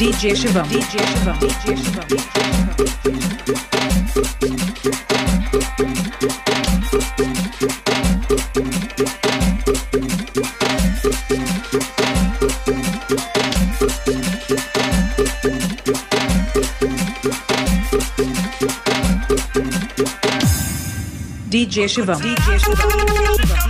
DJ Shivam, DJ Shivam, DJ Shivam, DJ Shivam, DJ Shivam.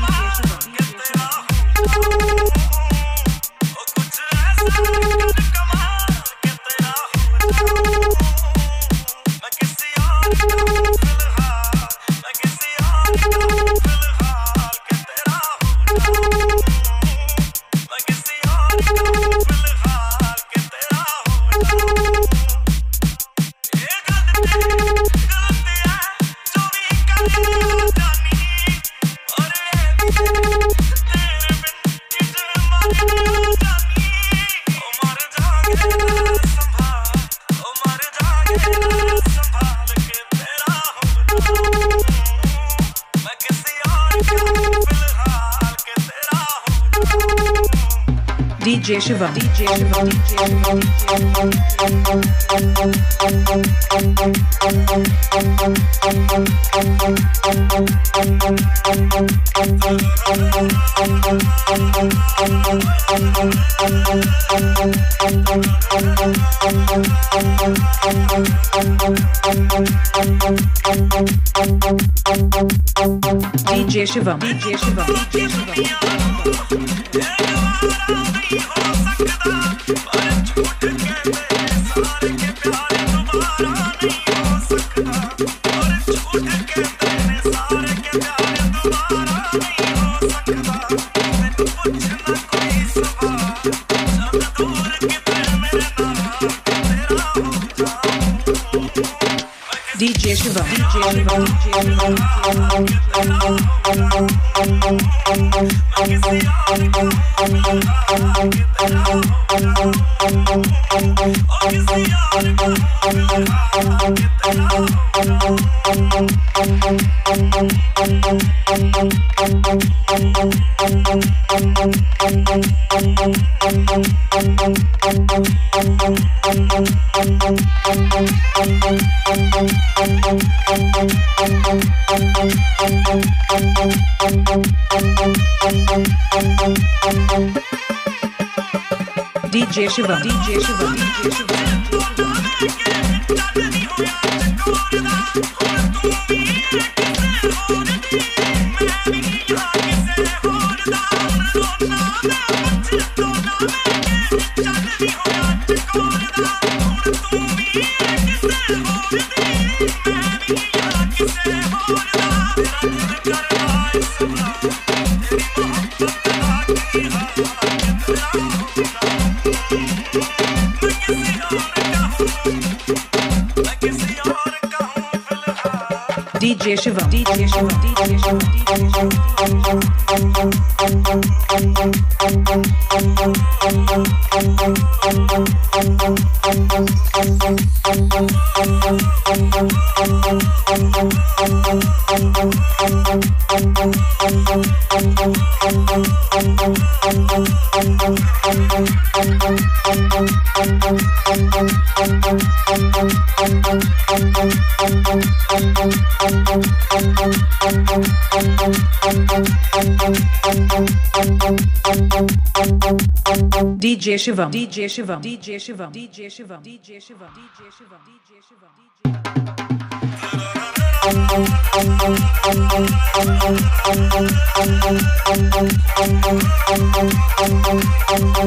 DJ Shivam, DJ Shivam, DJ Shivam, DJ Shivam. DJ Shivam, DJ DJ Shivam, DJ Shivam, DJ Shivam. DJ Shivam, DJ Shivam, DJ Shivam, DJ Shivam, DJ Shivam, DJ Shivam, DJ Shivam, DJ Shivam, DJ Shivam, DJ Shivam. DJ